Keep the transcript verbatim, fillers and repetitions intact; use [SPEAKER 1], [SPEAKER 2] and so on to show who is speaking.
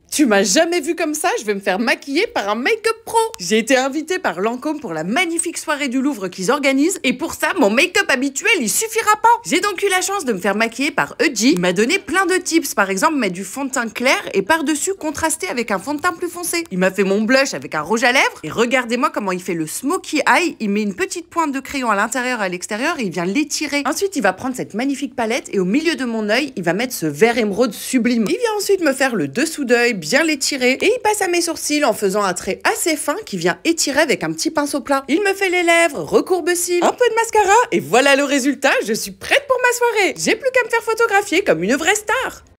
[SPEAKER 1] Tu m'as jamais vu comme ça, je vais me faire maquiller par un make-up pro. J'ai été invitée par Lancôme pour la magnifique soirée du Louvre qu'ils organisent et pour ça, mon make-up habituel, il suffira pas. J'ai donc eu la chance de me faire maquiller par Eudji. Il m'a donné plein de tips, par exemple mettre du fond de teint clair et par-dessus contraster avec un fond de teint plus foncé. Il m'a fait mon blush avec un rouge à lèvres et regardez-moi comment il fait le smokey eye. Il met une petite pointe de crayon à l'intérieur et à l'extérieur et il vient l'étirer. Ensuite, il va prendre cette magnifique palette et au milieu de mon œil, il va mettre ce vert émeraude sublime. Il vient ensuite me faire le dessous d'œil, bien l'étirer et il passe à mes sourcils en faisant un trait assez fin qui vient étirer avec un petit pinceau plat. Il me fait les lèvres, recourbe cils, un peu de mascara et voilà le résultat, je suis prête pour ma soirée. J'ai plus qu'à me faire photographier comme une vraie star.